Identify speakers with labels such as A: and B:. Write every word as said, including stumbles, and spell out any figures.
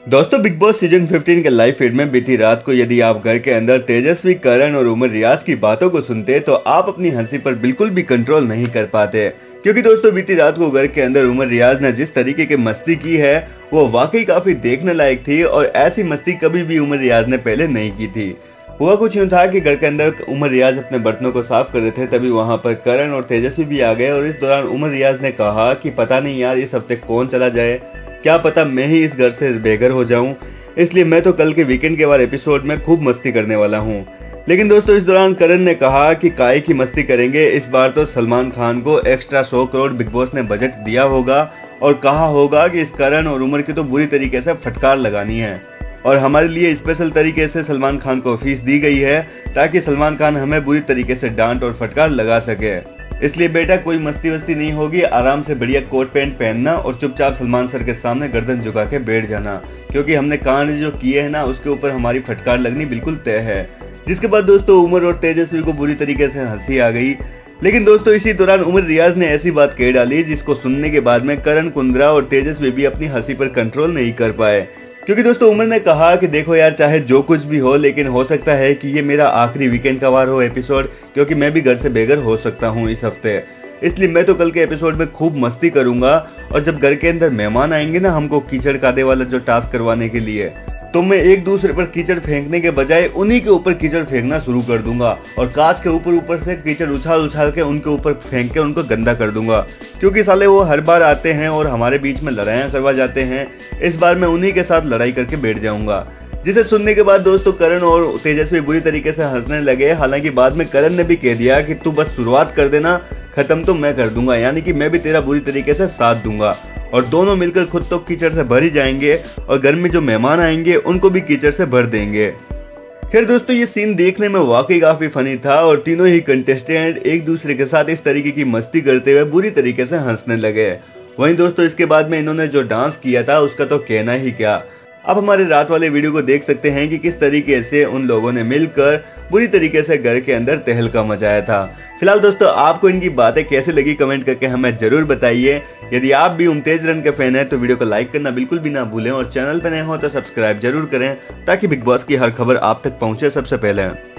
A: दोस्तों big boss season पंद्रह के लाइव फीड में बीती रात को यदि आप घर के अंदर तेजस्वी, करण और उमर रियाज की बातों को सुनते तो आप अपनी हंसी पर बिल्कुल भी कंट्रोल नहीं कर पाते। क्योंकि दोस्तों बीती रात को घर के अंदर उमर रियाज ने जिस तरीके की मस्ती की है वो वाकई काफी देखने लायक थी और ऐसी मस्ती कभी भी उमर रियाज ने पहले नहीं की थी। हुआ कुछ यूं था कि घर के अंदर उमर रियाज अपने बर्तनों को साफ कर रहे थे, तभी वहां पर करण और तेजस्वी भी आ गए और इस दौरान उमर रियाज ने कहा कि पता नहीं यार इस हफ्ते कौन चला जाए, क्या पता मैं ही इस घर से बेघर हो जाऊं, इसलिए मैं तो कल के वीकेंड के बाद एपिसोड में खूब मस्ती करने वाला हूं। लेकिन दोस्तों इस दौरान करण ने कहा कि काय की मस्ती करेंगे, इस बार तो सलमान खान को एक्स्ट्रा सौ करोड़ बिग बॉस ने बजट दिया होगा और कहा होगा कि इस करण और उमर की तो बुरी तरीके से फटकार लगानी है और हमारे लिए स्पेशल तरीके से सलमान खान को फीस दी गई है ताकि सलमान खान हमें बुरी तरीके से डांट और फटकार लगा सके। इसलिए बेटा कोई मस्ती वस्ती नहीं होगी, आराम से बढ़िया कोट पैंट पहनना और चुपचाप सलमान सर के सामने गर्दन झुका के बैठ जाना, क्योंकि हमने कांड जो किए हैं ना उसके ऊपर हमारी फटकार लगनी बिल्कुल तय है। जिसके बाद दोस्तों उमर और तेजस्वी को बुरी तरीके से हंसी आ गई। लेकिन दोस्तों इसी दौरान उमर रियाज ने ऐसी बात कह डाली जिसको सुनने के बाद में करण, कुंद्रा और तेजस्वी भी अपनी हंसी पर कंट्रोल नहीं कर पाए। क्योंकि दोस्तों उमर ने कहा कि देखो यार चाहे जो कुछ भी हो, लेकिन हो सकता है कि ये मेरा आखिरी वीकेंड का वार हो एपिसोड, क्योंकि मैं भी घर से बेघर हो सकता हूँ इस हफ्ते, इसलिए मैं तो कल के एपिसोड में खूब मस्ती करूंगा और जब घर के अंदर मेहमान आएंगे ना हमको कीचड़ कादे वाला जो टास्क करवाने के लिए, तो मैं एक दूसरे पर कीचड़ फेंकने के बजाय उन्हीं के ऊपर कीचड़ फेंकना शुरू कर दूंगा और कांच के ऊपर ऊपर से कीचड़ उछाल उछाल के उनके ऊपर फेंक के उनको गंदा कर दूंगा, क्योंकि साले वो हर बार आते हैं और हमारे बीच में लड़ाइयाँ करवा जाते हैं। इस बार मैं उन्हीं के साथ लड़ाई करके बैठ जाऊंगा। जिसे सुनने के बाद दोस्तों करण और तेजस्वी बुरी तरीके से हंसने लगे। हालांकि बाद में करण ने भी कह दिया कि तू बस शुरुआत कर देना, खत्म तो मैं कर दूंगा, यानी कि मैं भी तेरा बुरी तरीके से साथ दूंगा और दोनों मिलकर खुद तो कीचड़ से भर ही जाएंगे और घर में जो मेहमान आएंगे उनको भी कीचड़ से भर देंगे। खैर दोस्तों ये सीन देखने में वाकई काफी फनी था और तीनों ही कंटेस्टेंट एक दूसरे के साथ इस तरीके की मस्ती करते हुए बुरी तरीके से हंसने लगे। वहीं दोस्तों इसके बाद में इन्होंने जो डांस किया था उसका तो कहना ही क्या। आप हमारे रात वाले वीडियो को देख सकते हैं कि किस तरीके से उन लोगों ने मिलकर बुरी तरीके से घर के अंदर तहलका मचाया था। फिलहाल दोस्तों आपको इनकी बातें कैसे लगी कमेंट करके हमें जरूर बताइए। यदि आप भी उमतेज रन के फैन हैं तो वीडियो को लाइक करना बिल्कुल भी ना भूलें और चैनल पर नए हो तो सब्सक्राइब जरूर करें ताकि बिग बॉस की हर खबर आप तक पहुंचे सबसे पहले।